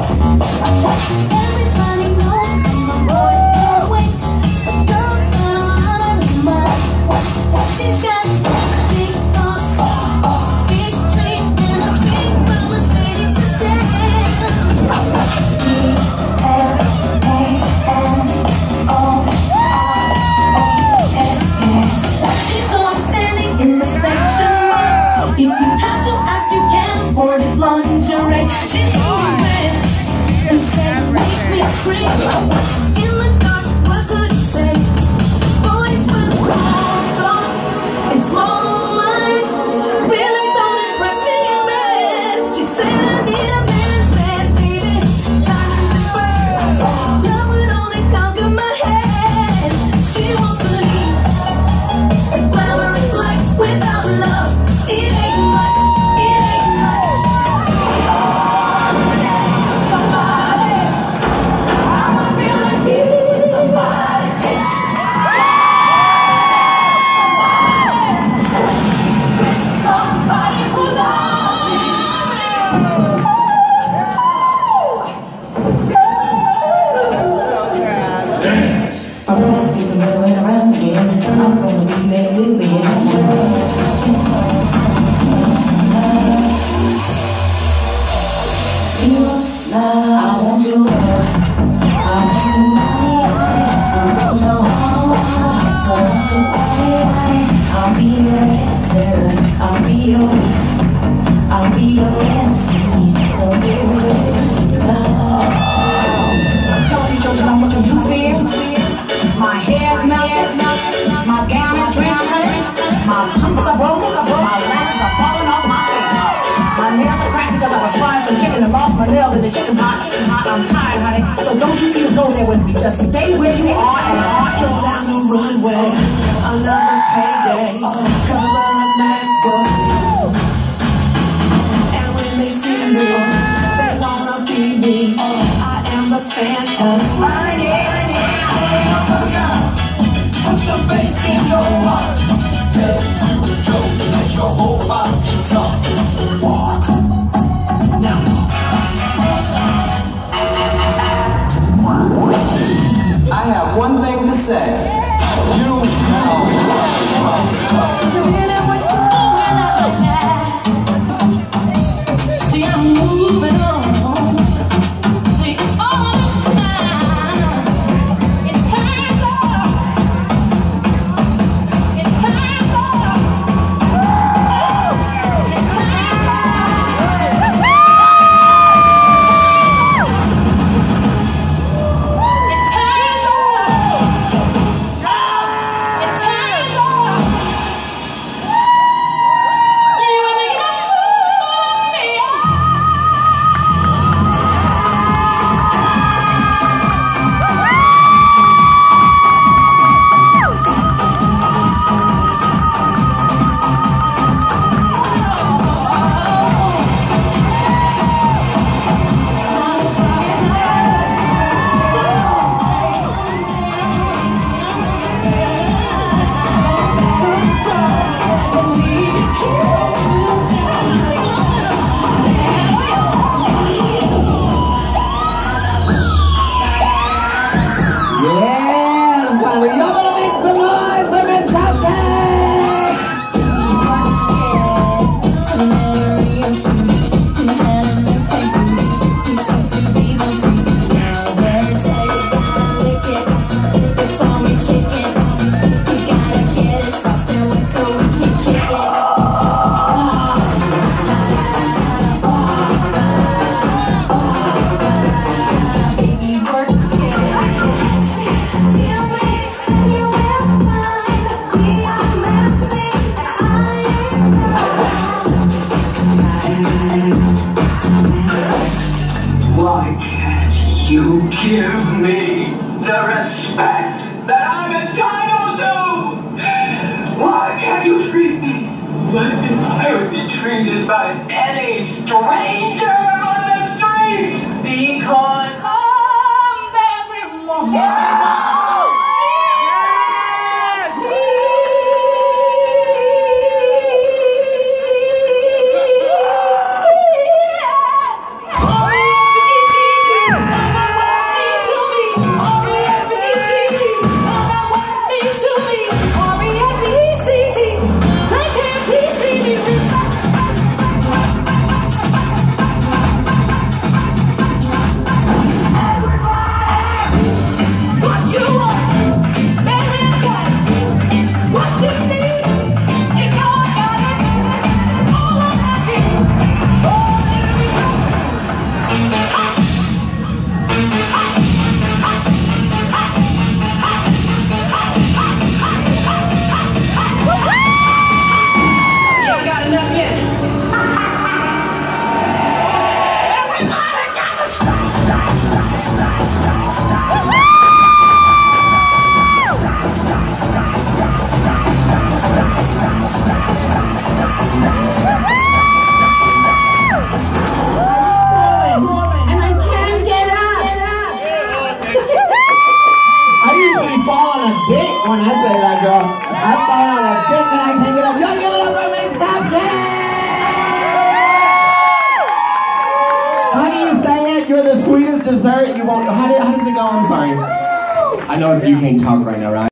Everybody knows I'm a boy away. A girl's got a lot of mind. She's got big thoughts, big dreams, and a big Mercedes to take. She's so outstanding in the section marked. If you have to ask, you can afford it. Lingerie. She's so red and said, make me scream. In the dark, what could you say? Boys with small talk and small minds really don't impress me, man. She said, I need a man's man, baby. Diamonds and pearls. Love would only conquer my head. She wants to leave a glamorous life without love. It ain't much, it ain't much. Somebody, I'ma feel like you with somebody. Somebody who loves me. I'm gonna be the going around again. I'm gonna be there till the end. You love, I want your love. I want tonight. I'm taking you home. So I want you. I'll be your answer. I'll be your wish. I'll be your fantasy. The very love. I'm telling you, Georgia, I'm looking too fierce. My hair's melted, my gown is drenched, my pumps are broken, my lashes are falling off my face. My nails are cracked because I was frying some chicken and lost my nails in the chicken pot. I'm tired, honey, so don't you even go there with me. Just stay where you are and I'll Stroll down the runway, another payday, cover up that book. And when they see me, they wanna be me. I am the phantom. Put the bass in your heart. Head to the toe, let your whole body talk. Walk, now walk. I have one thing to say. You know. So really what you doing out there? See, I'm moving on. See, all the time. It turns out. It turns out. It turns out. It turns out. It turns out. You need to hold me up. Yeah, Sally, y'all gonna make some noise for Miss KupCake. Why can't you give me the respect that I'm entitled to? Why can't you treat me like I would be treated by any stranger on the street? Because I'm every woman. fall on a dick when I say that, girl. I fall on a dick and I can't get up. Y'all give it up for Miss Top 10! How do you say it? You're the sweetest dessert. You won't. How does it go? I'm sorry. I know you can't talk right now, right?